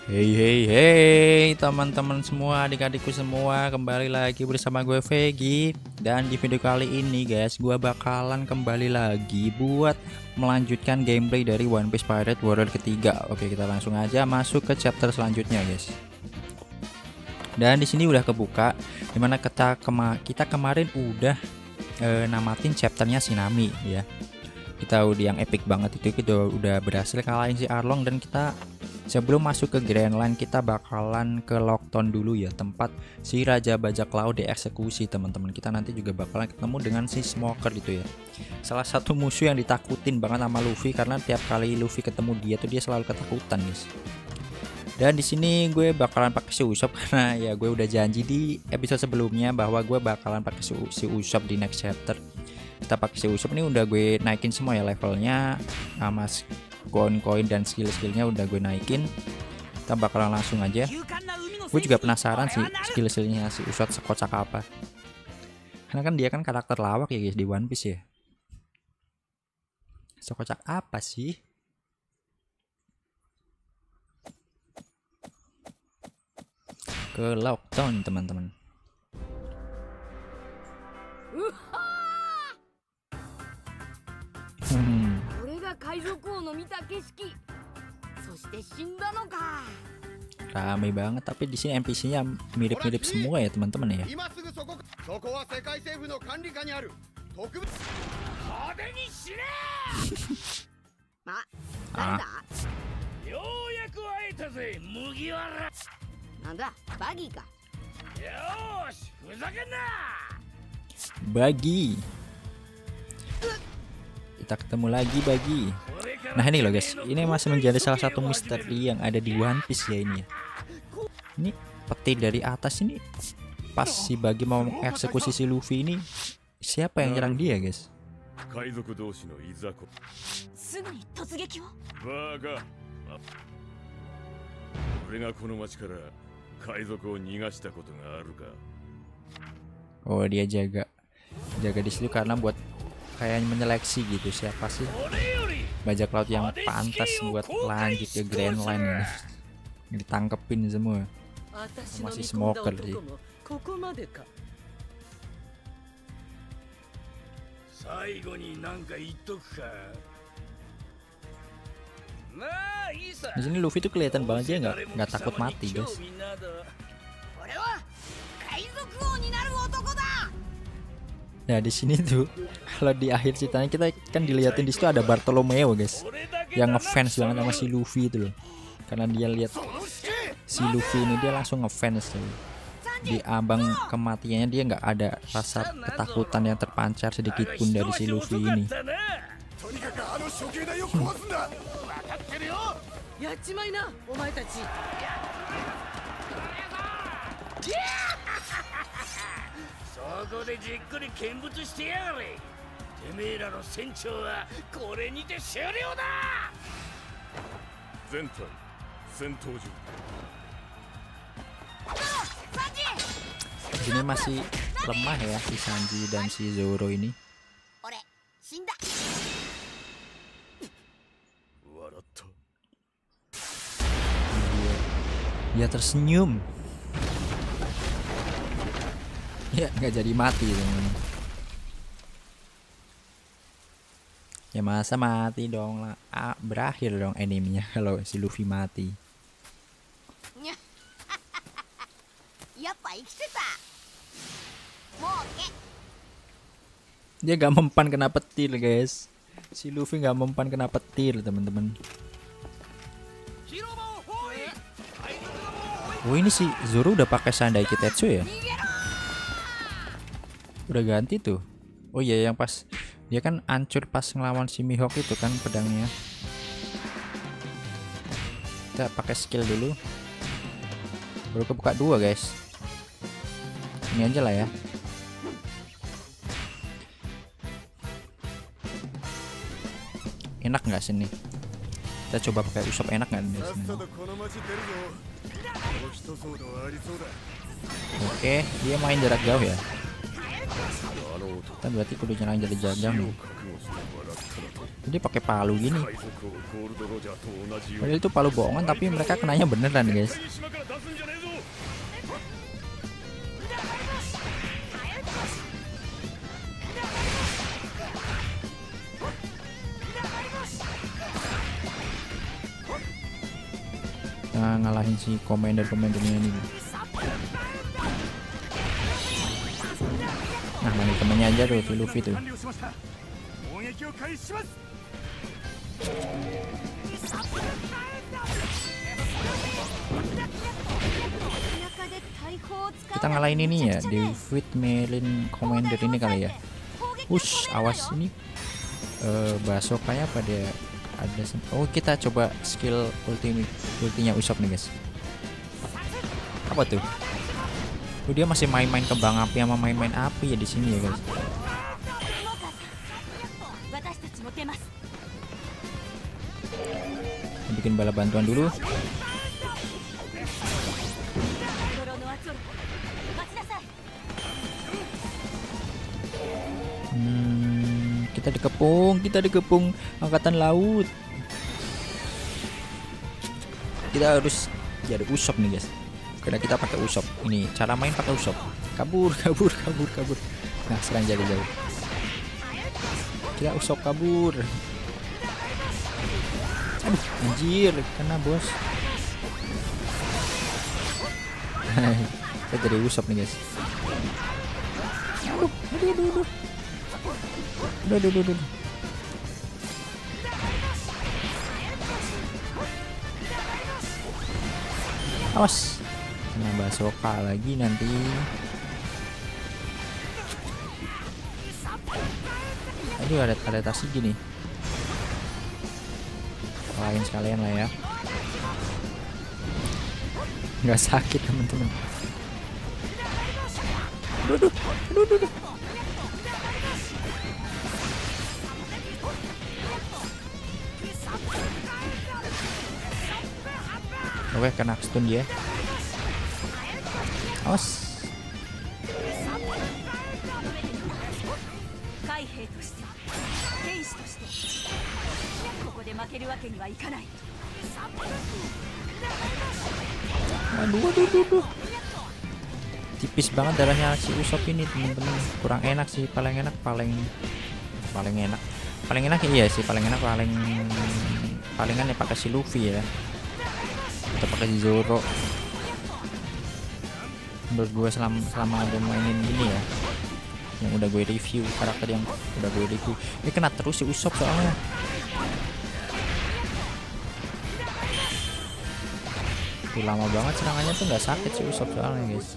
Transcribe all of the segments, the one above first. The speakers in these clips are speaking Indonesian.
Hey hey hey teman-teman semua, adik-adikku semua, kembali lagi bersama gue Vegi. Dan di video kali ini guys, gue bakalan kembali lagi buat melanjutkan gameplay dari One Piece Pirate Warrior ketiga. Oke, kita langsung aja masuk ke chapter selanjutnya guys. Dan di sini udah kebuka, dimana kita kemarin udah namatin chapternya Shinami ya. Kita udah yang epic banget itu, kita udah berhasil kalahin si Arlong. Dan kita sebelum masuk ke Grand Line, kita bakalan ke Lockton dulu ya, tempat si Raja Bajak Laut dieksekusi teman-teman. Kita nanti juga bakalan ketemu dengan si Smoker gitu ya, salah satu musuh yang ditakutin banget sama Luffy, karena tiap kali Luffy ketemu dia tuh dia selalu ketakutan guys. Dan di sini gue bakalan pakai si Usopp karena ya gue udah janji di episode sebelumnya bahwa gue bakalan pakai si Usopp di next chapter. Kita pakai si Usopp ini udah gue naikin semua ya levelnya, sama koin-koin dan skill-skillnya udah gue naikin. Kita bakalan langsung aja. Gue juga penasaran sih skill-skillnya si Usopp sekocak apa, karena kan dia kan karakter lawak ya guys di One Piece ya. Sekocak apa sih? Ke Lockdown teman-teman. Rame banget, tapi di sini NPC-nya mirip-mirip semua ya teman-teman ya. Bagi. Kita ketemu lagi Bagi. Nah ini loh guys, ini masih menjadi salah satu misteri yang ada di One Piece ya ini ya. Ini peti dari atas ini, pas si Bagi mau mengeksekusi si Luffy ini, siapa yang nyerang dia guys? Oh, dia jaga di situ karena buat kayak menyeleksi gitu, siapa sih bajak laut yang pantas buat lanjut ke Grand Line ini. Ditangkepin semua sama si Smoker sih. Di sini Luffy tuh kelihatan banget dia nggak takut mati guys. Nah di sini tuh kalau di akhir ceritanya kita kan dilihatin di situ ada Bartolomeo guys, yang ngefans banget sama si Luffy itu loh, karena dia lihat si Luffy ini dia langsung ngefans tuh. Di ambang kematiannya dia nggak ada rasa ketakutan yang terpancar sedikit pun dari si Luffy ini. Ini masih lemah ya si Sanji dan si Zoro ini. Dia tersenyum. Ya nggak jadi mati teman. Ya masa mati dong lah. Berakhir dong animenya kalau si Luffy mati. Dia gak mempan kena petir guys. Si Luffy gak mempan kena petir teman-teman. Oh ini si Zoro udah pakai Sandai Kitetsu ya? Udah ganti tuh. Oh iya, yang pas dia kan hancur pas ngelawan si Mihawk itu kan pedangnya. Kita pakai skill dulu. Baru kebuka dua guys. Ini aja lah ya. Enak nggak sini? Kita coba pakai Usopp, enak nggak di sini? Oke, dia main jarak jauh ya. Kita berarti kudu nyerang jadi jajang nih. Jadi pakai palu gini. Padahal itu palu bohongan tapi mereka kenanya beneran guys. Nah, ngalahin si komander-komandernya ini. Nah, manggil temennya aja tuh, si Luffy tuh. Kita ngalahin ini ya, David Merlin Commander ini kali ya. Awas ini. Baso kayak pada ada. Oh, kita coba skill ultinya Usopp nih guys. Apa tuh? Oh, dia masih main-main kembang api sama main-main api ya di sini ya guys. Bikin bala bantuan dulu. Kita dikepung angkatan laut. Kita harus jadi Usopp nih guys. Karena kita pakai Usopp. Ini cara main pakai Usopp. Kabur. Nah, serang jadi jauh. Kita Usopp kabur. Aduh, anjir, kena bos. Kita jadi Usopp nih guys. Aduh. Udah. Awas, kena Basoka lagi nanti. Aduh, ada tasik gini. Kalahin sekalian lah ya. Nggak sakit teman-teman. Aduh. Oke, kena stun dia. Awas. Aduh. Tipis banget darahnya si Usopp ini teman-teman. Kurang enak sih, paling enak iya sih, palingan ya pakai si Luffy ya. Atau pakai Zoro. Menurut gue selama ada mainin ini ya, yang udah gue review, karakter yang udah gue review, ini kena terus si Usopp soalnya. Tuh lama banget serangannya tuh nggak sakit si Usopp soalnya guys.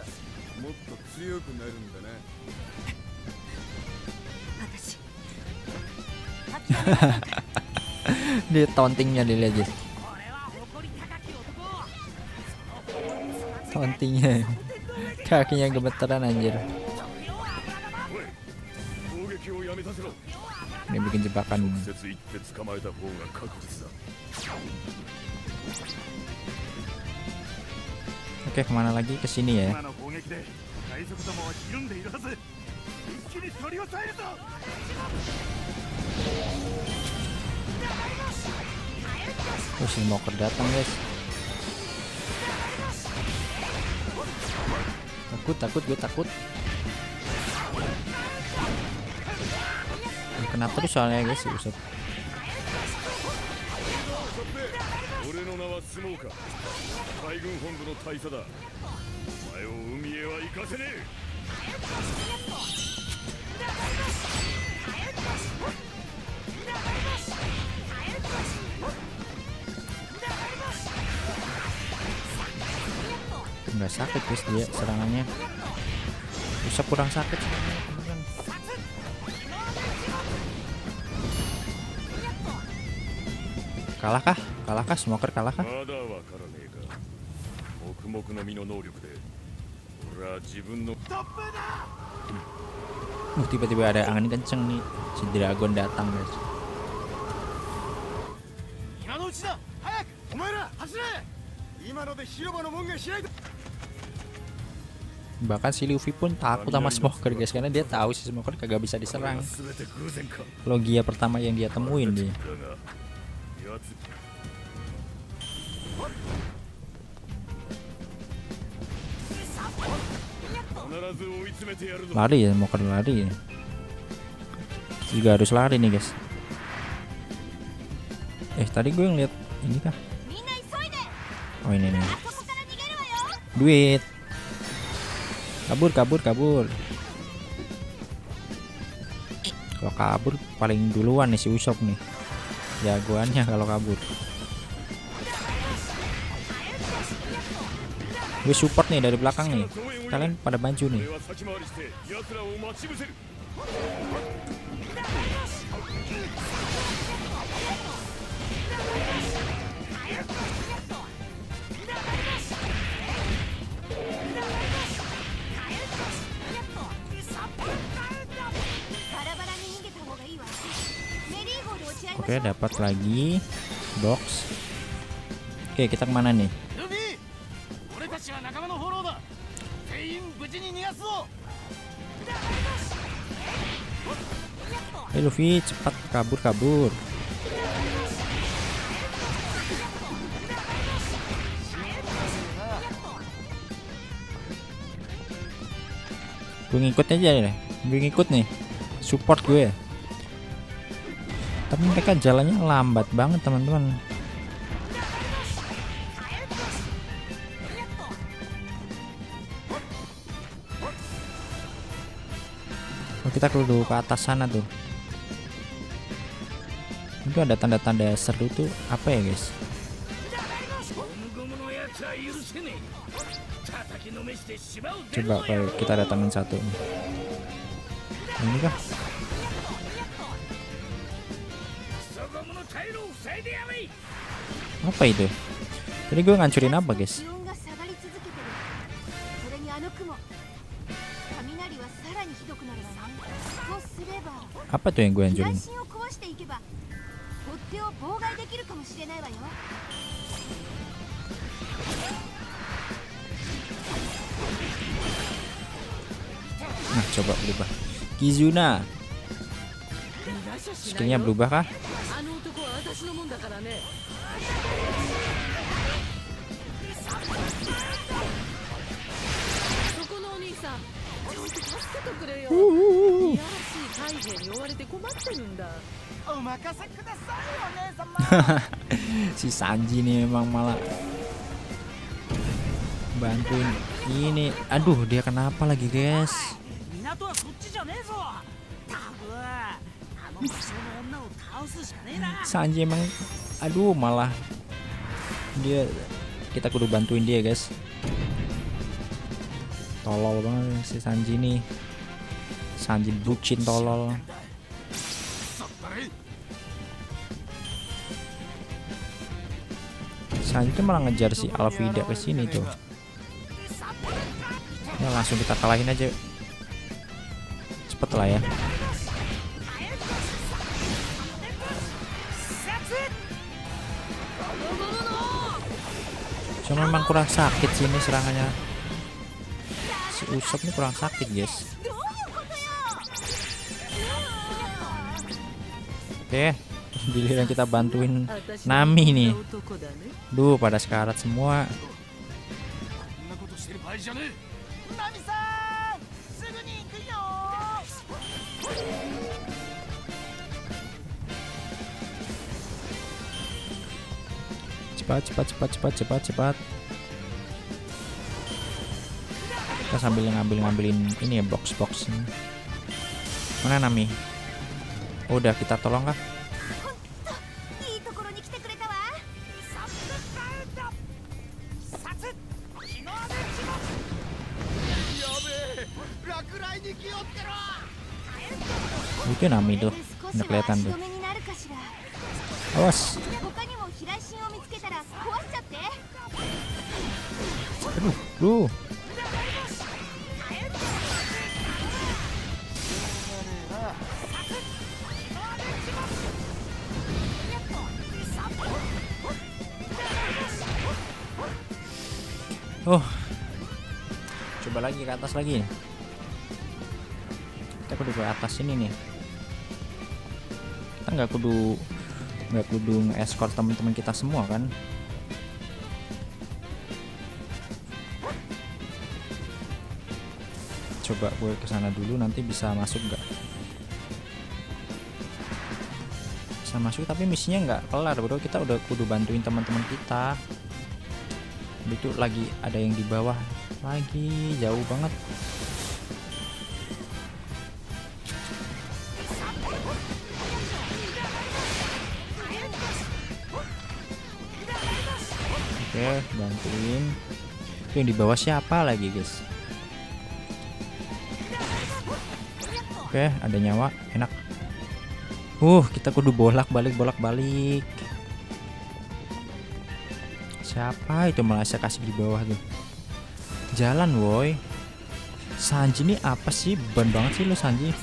Dia tauntingnya dilihat guys. Tauntingnya. Kakinya gemeteran anjir. Ini bikin jebakan. Oke, kemana lagi? Ke sini ya. Oh, si Smoker datang guys. Gue takut. Kenapa tuh soalnya guys si Usopp. Nggak sakit guys dia serangannya. Usopp kurang sakit. Kalahkah? Smoker kalahkah? Tiba-tiba ada angin kenceng nih. Si Dragon datang guys. Bahkan si Luffy pun takut sama Smoker guys, karena dia tahu si Smoker kagak bisa diserang. Logia pertama yang dia temuin dia. Lari ya, Smoker lari ya. Juga harus lari nih guys. Tadi gue ngeliat ini kah? Oh ini nih. Duit. Kabur. Kalau kabur paling duluan nih si Usopp nih. Jagoannya kalau kabur. Gue support nih dari belakang nih. Kalian pada maju nih. Oke, dapat lagi box. Oke, kita kemana nih? Luffy, cepat kabur. Gue ngikut aja deh. Gue ngikut nih. Support gue. Tapi mereka jalannya lambat banget teman-teman. Oh, kita kudu ke atas sana tuh. Itu ada tanda-tanda seru tuh apa ya guys? Coba kalau kita datangin satu. Ini kah? Apa itu? Tadi gue ngancurin apa guys? Apa tuh yang gue hancurin? Nah, coba berubah. Kizuna. Skillnya berubah kah? Si Sanji nih memang malah bantuin ini. Aduh, dia kenapa lagi guys? Sanji emang, aduh, malah kita kudu bantuin dia guys. Tolol banget si Sanji nih. Sanji bucin tolol. Sanji tuh malah ngejar si Alvida ke sini tuh. Ya, langsung kita kalahin aja. Cepet lah ya. Cuma memang kurang sakit sih ini serangannya. Si Usopp ini kurang sakit guys. Oke, giliran kita bantuin Nami nih. Duh, pada sekarat semua. Cepat. Kita sambil ngambilin ini ya, box. Mana Nami? Udah kita tolong kah? Itu Nami tuh, udah kelihatan tuh. Awas. Aduh. Coba lagi ke atas lagi. Kita kudu ke atas sini nih. Kita nggak kudu nge-escort teman-teman kita semua kan. Coba gue kesana dulu, nanti bisa masuk nggak? Bisa masuk tapi misinya nggak kelar bro. Kita udah kudu bantuin teman-teman kita. Itu lagi ada yang di bawah lagi, jauh banget. Oke, bantuin. Itu yang di bawah siapa lagi guys? Oke, ada nyawa, enak. Kita kudu bolak-balik. Siapa itu malah saya kasih di bawah tuh? Jalan woi. Sanji ini apa sih? Beban banget sih lo Sanji.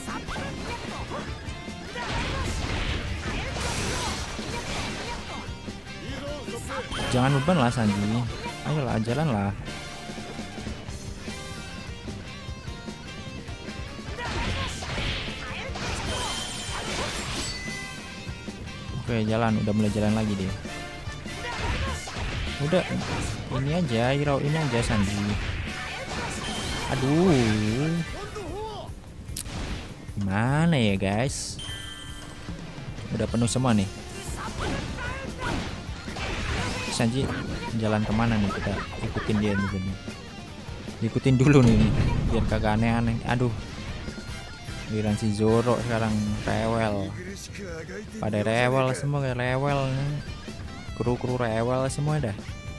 Jangan beban lah Sanji. Ayolah, jalan lah. Oke, jalan, udah mulai jalan lagi dia. Udah, ini aja, ini aja Sanji. Aduh. Gimana ya guys? Udah penuh semua nih. Sanji jalan kemana nih? Kita ikutin dia nih. Ikutin dulu nih, biar kagak aneh-aneh. Aduh. Giliran si Zoro sekarang rewel. Pada rewel semua, kayak rewel. Kru rewel semua dah.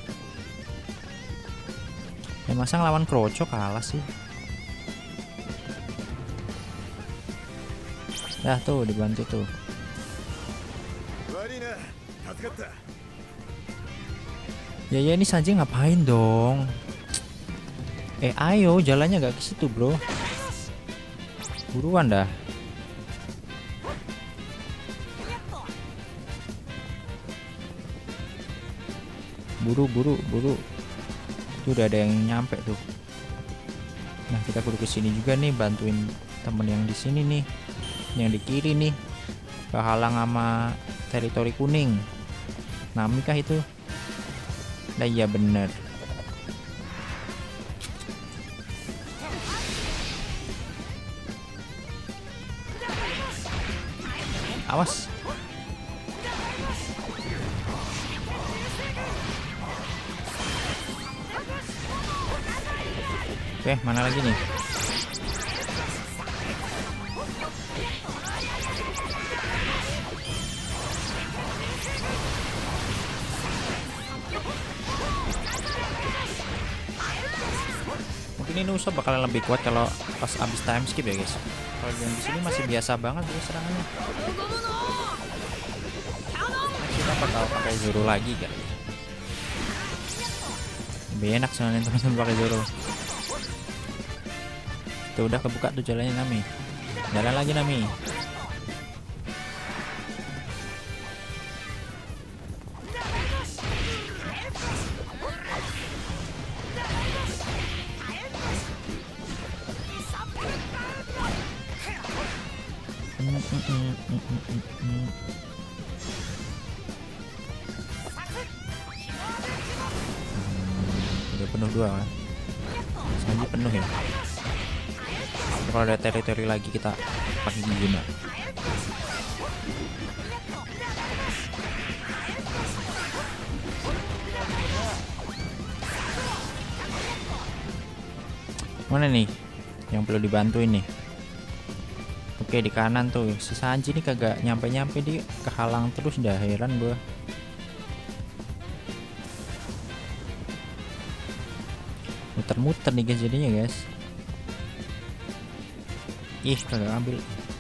Ya masa ngelawan Kroco kalah sih. Dah tuh dibantu tuh. Ya ini Sanji ngapain dong? Ayo jalannya gak ke situ bro. Buruan dah. Buru. Tuh udah ada yang nyampe tuh. Nah kita kudu kesini juga nih, bantuin temen yang di sini nih, yang di kiri nih, kehalang sama teritori kuning. Nami kah itu? Nah iya bener. Awas. Oke, mana lagi nih? Mungkin ini Usopp bakalan lebih kuat kalau pas abis time skip ya guys. Kalau yang di sini masih biasa banget ya serangannya. Kita bakal pakai Zoro lagi kan? Lebih enak soalnya teman-teman pakai Zoro. Tuh udah kebuka tuh jalannya Nami. Jalan lagi Nami. Udah penuh dua kan? Sanji penuh ya. Kalau ada teritori lagi kita pakai guna. Mana nih yang perlu dibantu ini? Oke di kanan tuh si Sanji ini kagak nyampe dia, kehalang terus, dah heran gua. Muter-muter nih guys jadinya guys. Ih kagak ambil.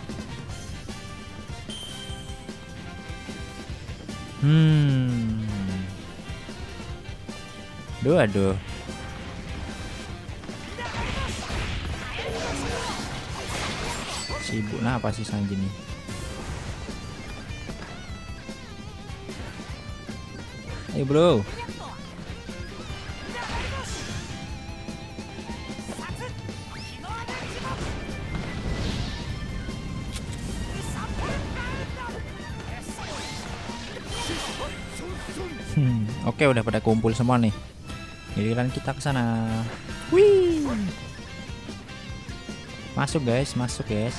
Aduh. Sibuk nah apa sih Sanji nih? Ayo bro. Oke, udah pada kumpul semua nih. Giliran kita ke sana. Wih. Masuk guys, masuk guys.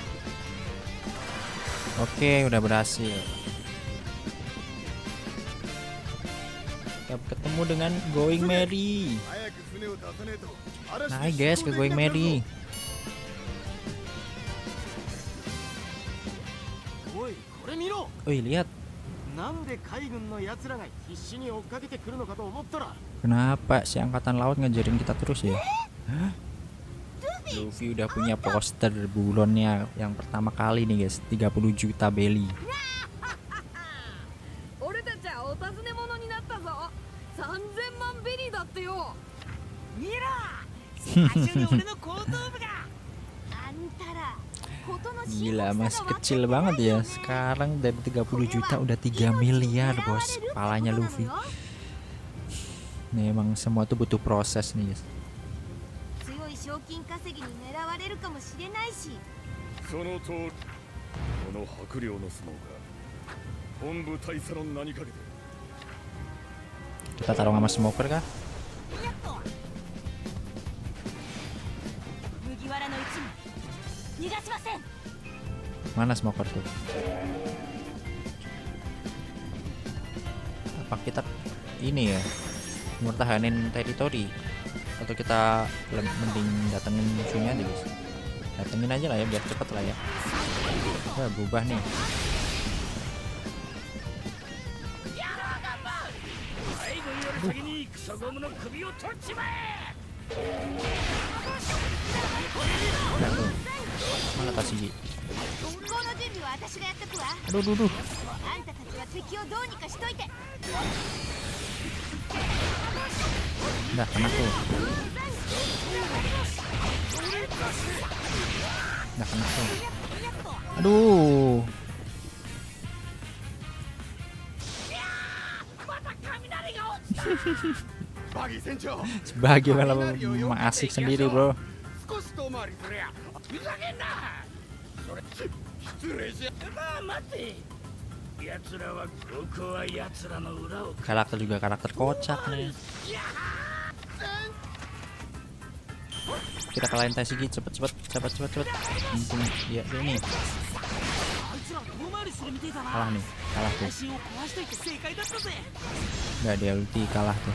Oke, udah berhasil. Kita ketemu dengan Going Merry. Naik guys ke Going Merry. Wih, lihat. Kenapa si angkatan laut ngejarin kita terus ya? Luffy udah punya poster buronnya yang pertama kali nih guys, 30 juta beli. Gila, masih kecil banget ya. Sekarang dari 30 juta udah 3 miliar bos. Kepalanya Luffy. Nih, emang semua tuh butuh proses nih guys. Kita taruh sama smoker kah? Mana smoker tuh? Apa kita ini ya, mertahanin teritori, atau kita mending datengin musuhnya aja guys? Datengin aja lah ya, biar cepet lah ya. Kita berubah nih. Mana Tashigi? Aduh. Udah kena tuh. Aduh. Sebagai malah asik sendiri bro. Karakter juga karakter kocak nih. Kita kalahin Tashigi, cepet. Mumpung ya ini. Kalah tuh. Nggak, dia ulti, kalah tuh.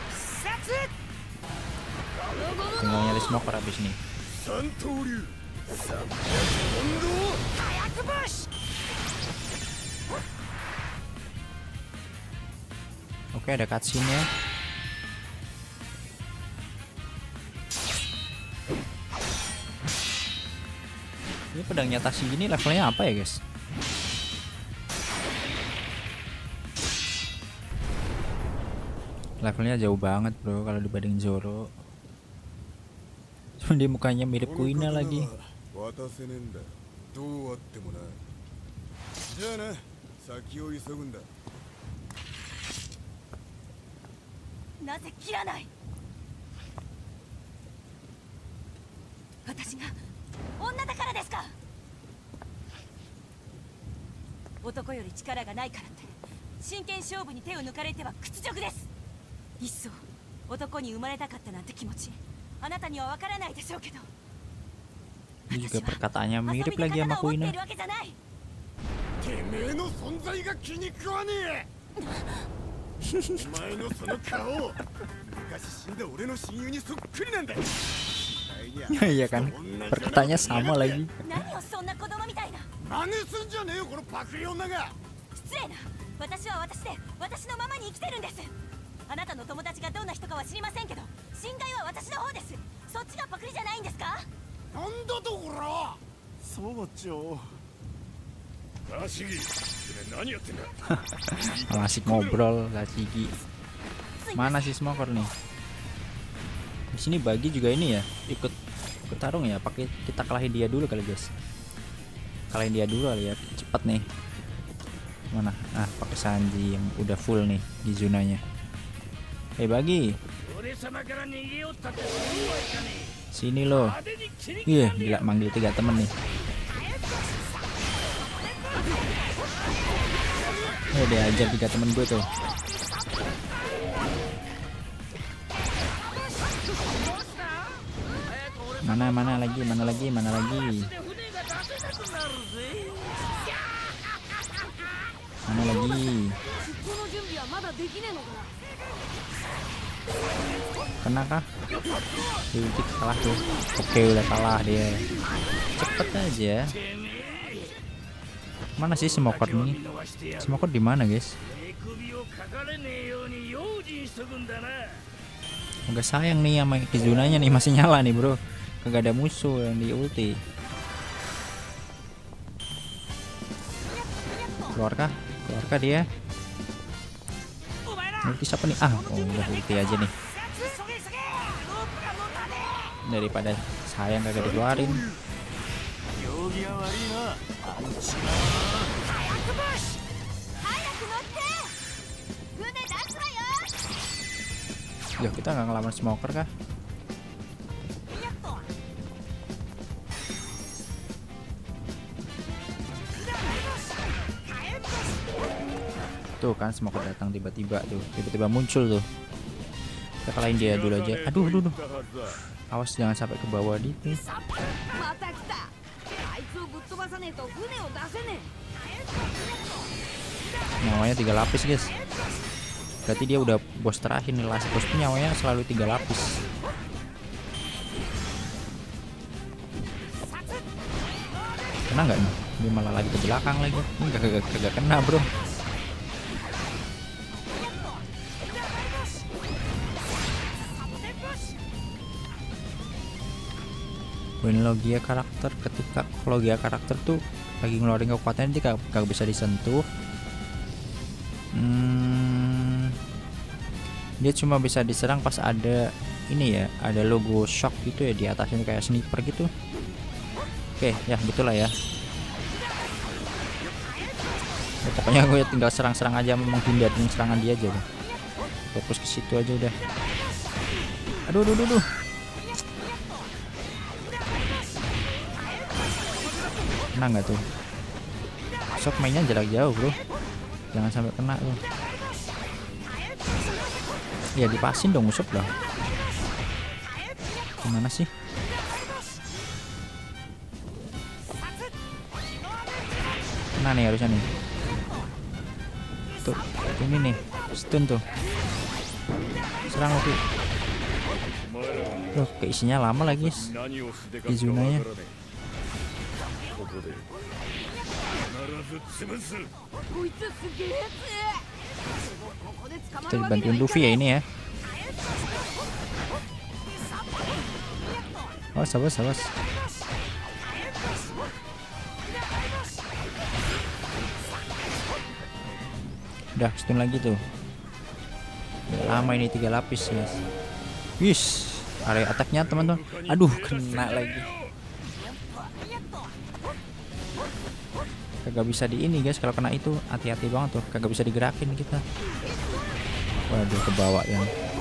Tinggal nyari smoker abis nih. Oke, ada cutscene-nya. Ini pedangnya Tashigi ini levelnya apa ya guys? Levelnya jauh banget bro kalau dibanding Zoro. Dia mukanya mirip Kuina lagi. Ini juga perkataannya mirip lagi sama Kuina. Iya kan, perkataannya sama lagi. Asik ngobrol Tashigi. Mana si smoker nih? Di sini Bagi juga ini ya, ikut tarung ya. Pakai kita kalahin dia dulu kali guys. Kalahin dia dulu kali ya, cepet nih. Mana? Ah, pakai Sanji yang udah full nih di zonanya. Bagi. Sini lo. Iya, gila manggil 3 temen nih. Dia ajar 3 temen gue tuh. Mana lagi, mana lagi. Mana lagi? Kena kah? Dikit kalah tuh. Oke, udah kalah dia. Cepet aja. Mana sih smoker nih? Smoker di mana, guys? Agak sayang nih sama Kizunanya nih, masih nyala nih, bro. Kagak ada musuh yang di ulti. Keluarkah dia? Ulti siapa nih? Udah ulti aja nih. Daripada sayang kagak dikeluarin. Ya kita nggak ngelawan smoker kah? Tuh kan smoker datang tiba-tiba muncul tuh. Kita kalahin dia dulu aja. Aduh. Awas jangan sampai ke bawah gitu. Nyawanya 3 lapis, guys. Berarti dia udah bos terakhir nih. Last boss nyawanya selalu 3 lapis. Kena nggak nih? Dia malah lagi ke belakang lagi. Ini gak kena, bro. Logia karakter, ketika logia karakter tuh lagi ngeluarin kekuatan dia gak bisa disentuh. Dia cuma bisa diserang pas ada ini ya, ada logo shock gitu ya di atasnya kayak sniper gitu. Oke, ya betul lah ya. Pokoknya gue tinggal serang-serang aja, menghindarin serangan dia aja. Fokus ke situ aja udah. Aduh. Kena nggak tuh? Shock mainnya jarak jauh, bro. Jangan sampai kena tuh. Ya dipasin dong Usop lah. Gimana sih? Kena nih harusnya nih. Tuh, ini nih. Stun tuh. Serang lagi. Loh, keisinya lama lagi. Izunanya. Kita dibantuin Luffy ya ini ya. Awas. Udah stun lagi tuh. Lama ini 3 lapis ya. Wis, area attacknya teman-teman. Aduh, kena lagi. Kagak bisa di ini guys, kalau kena itu hati-hati banget tuh, kagak bisa digerakin kita. Waduh, ke bawah ya.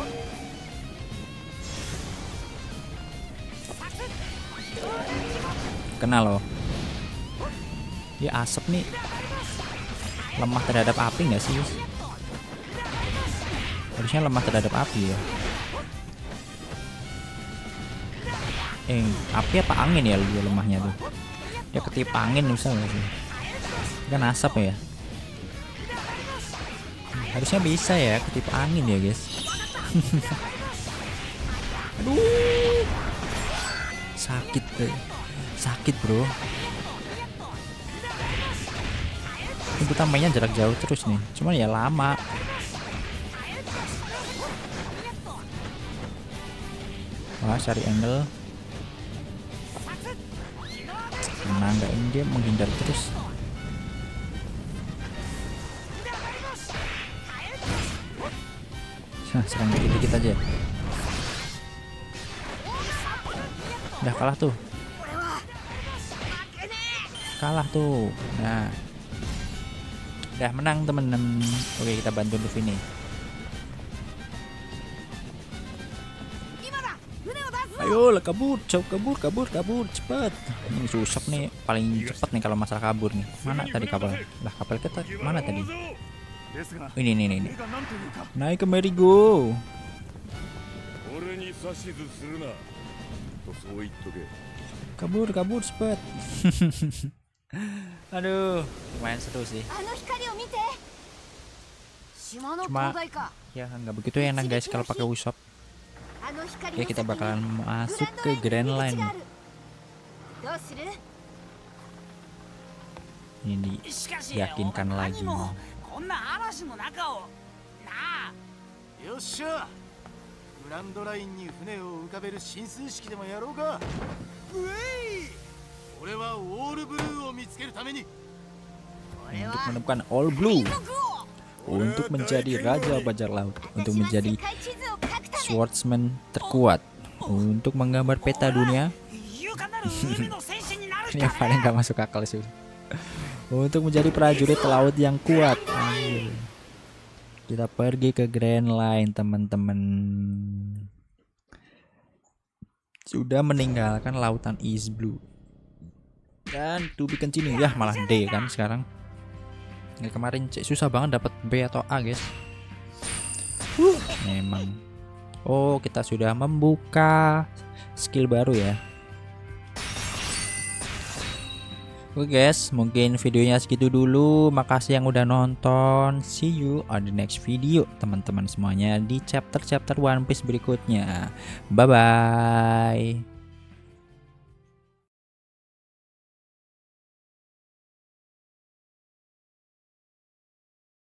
Kena loh. Dia asap nih. Lemah terhadap api nggak sih? Harusnya lemah terhadap api ya. Api apa angin ya dia lemahnya tuh? Ya ketipa angin bisa nggak sih? Kan asap ya. Harusnya bisa ya ketipa angin ya guys. Aduh, sakit bro. Ini kita mainnya jarak jauh terus nih, cuman ya lama. Wah, cari angle. Nah, enggak, ini dia menghindar terus. Nah, serang dikit-dikit aja. Udah kalah tuh. Nah, udah menang temen-temen. Oke, kita bantu Luffy nih. Ayo lah, kabur cepet. Ini susah nih, paling cepet nih kalau masalah kabur nih. Mana tadi kapal? Lah, kapal kita mana tadi? Ini. Naik ke Merigo. Kabur, kabur, cepet. Aduh, lumayan seru sih. Cuma ya nggak begitu enak guys kalau pakai Usopp. Oke, kita bakalan masuk ke Grand Line. Ini diyakinkan lagi. Untuk menemukan All Blue, untuk menjadi raja bajak laut, untuk menjadi swordsman terkuat, untuk menggambar peta dunia. Ini yang paling gak masuk akal sih. Untuk menjadi prajurit laut yang kuat. Kita pergi ke Grand Line, teman-teman. Sudah meninggalkan lautan East Blue. Dan to be continue ya, malah D kan sekarang. Ini kemarin susah banget dapat B atau A, guys. Memang. Oh, kita sudah membuka skill baru ya. Oke guys, mungkin videonya segitu dulu. Makasih yang udah nonton. See you on the next video teman-teman semuanya di chapter One Piece berikutnya. Bye bye.